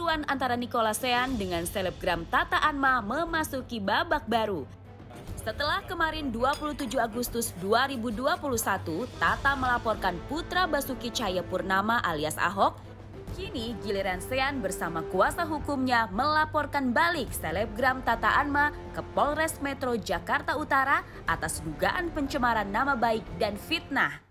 Perseteruan antara Nicholas Sean dengan selebgram Tata Anma memasuki babak baru. Setelah kemarin 27 Agustus 2021, Tata melaporkan putra Basuki Cahayapurnama alias Ahok, kini giliran Sean bersama kuasa hukumnya melaporkan balik selebgram Tata Anma ke Polres Metro Jakarta Utara atas dugaan pencemaran nama baik dan fitnah.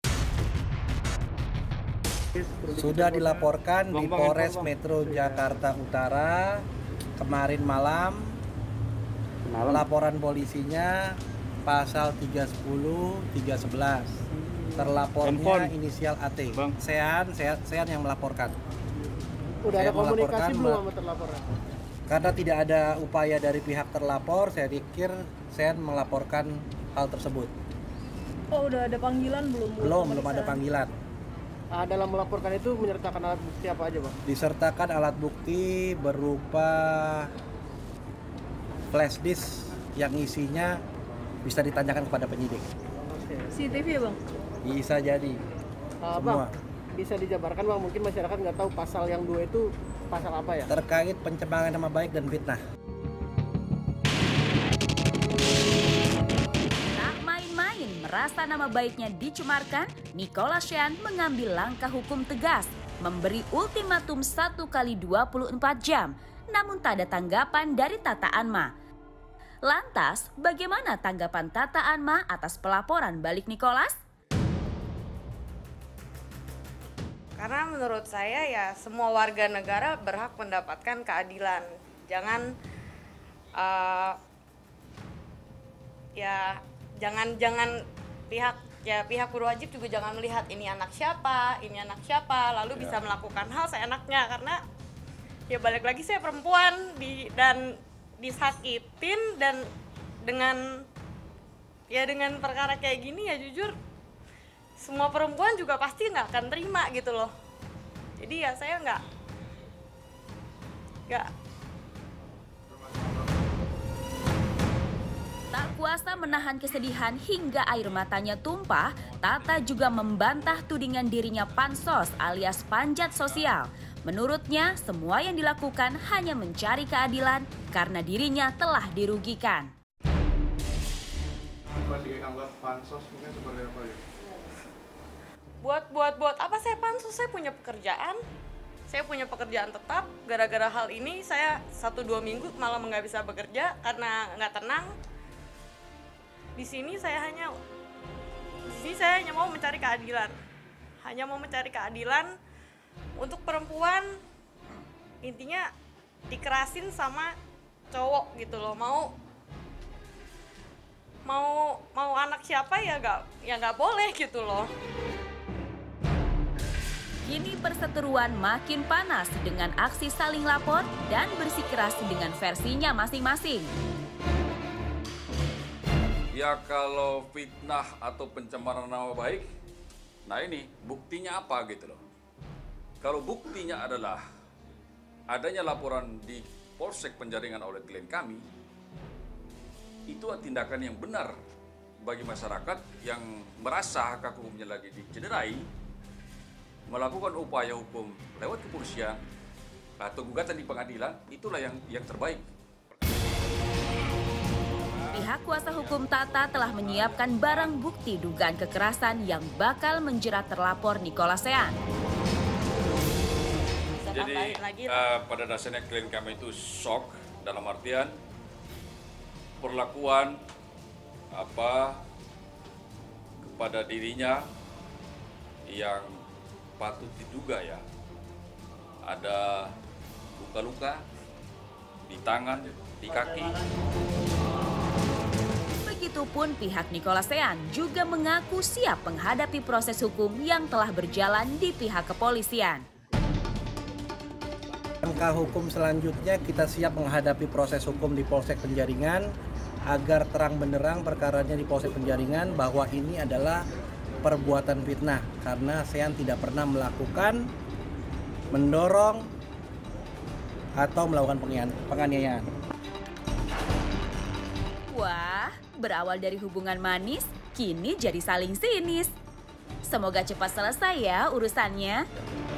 Sudah dilaporkan di Polres Metro Jakarta Utara kemarin malam. Laporan polisinya pasal 310, 311. Terlapornya inisial AT. Sean yang melaporkan. Udah ada komunikasi belum sama terlapor? Karena tidak ada upaya dari pihak terlapor, saya pikir Sean melaporkan hal tersebut. Oh, udah ada panggilan belum? Belum ada panggilan. Dalam melaporkan itu menyertakan alat bukti apa aja, Bang? Disertakan alat bukti berupa flash disk yang isinya bisa ditanyakan kepada penyidik. CCTV ya, Bang? Bisa jadi. Semua. Bang, bisa dijabarkan, Bang, mungkin masyarakat nggak tahu pasal yang 2 itu pasal apa ya? Terkait pencemaran nama baik dan fitnah. Tak main-main merasa nama baiknya dicemarkan, Nicholas Sean mengambil langkah hukum tegas, memberi ultimatum 1 kali 24 jam. Namun tak ada tanggapan dari Tata Anma. Lantas, bagaimana tanggapan Tata Anma atas pelaporan balik Nicholas? Karena menurut saya ya semua warga negara berhak mendapatkan keadilan. Jangan jangan pihak berwajib juga jangan melihat ini anak siapa, lalu bisa melakukan hal seenaknya karena ya balik lagi saya perempuan dan disakitin dan dengan perkara kayak gini ya jujur semua perempuan juga pasti nggak akan terima gitu loh. Jadi ya saya nggak Tak kuasa menahan kesedihan hingga air matanya tumpah, Tata juga membantah tudingan dirinya pansos alias panjat sosial. Menurutnya, semua yang dilakukan hanya mencari keadilan karena dirinya telah dirugikan. Dianggap pansos mungkin seperti apa ya? Buat apa saya pansus? Saya punya pekerjaan. Saya punya pekerjaan tetap. Gara-gara hal ini saya 1-2 minggu malah nggak bisa bekerja karena nggak tenang. Di sini saya hanya mau mencari keadilan. Hanya mau mencari keadilan untuk perempuan, intinya dikerasin sama cowok gitu loh. Mau anak siapa ya nggak boleh gitu loh. Kini perseteruan makin panas dengan aksi saling lapor dan bersikeras dengan versinya masing-masing. Ya kalau fitnah atau pencemaran nama baik, nah ini buktinya apa gitu loh. Kalau buktinya adalah adanya laporan di Polsek Penjaringan oleh klien kami, itu tindakan yang benar bagi masyarakat yang merasa hak hukumnya lagi dicederai, melakukan upaya hukum lewat kepolisian atau gugatan di pengadilan, itulah yang terbaik. Pihak kuasa hukum Tata telah menyiapkan barang bukti dugaan kekerasan yang bakal menjerat terlapor Nicholas Sean. Jadi pada dasarnya klien kami itu shock dalam artian perlakuan kepada dirinya yang patut diduga ya ada luka-luka di tangan, di kaki. Begitupun pihak Nicholas Sean juga mengaku siap menghadapi proses hukum yang telah berjalan di pihak kepolisian. Langkah hukum selanjutnya kita siap menghadapi proses hukum di Polsek Penjaringan agar terang benderang perkaranya di Polsek Penjaringan bahwa ini adalah perbuatan fitnah karena Sean tidak pernah melakukan, mendorong atau melakukan penganiayaan. Wah, berawal dari hubungan manis, kini jadi saling sinis. Semoga cepat selesai ya urusannya.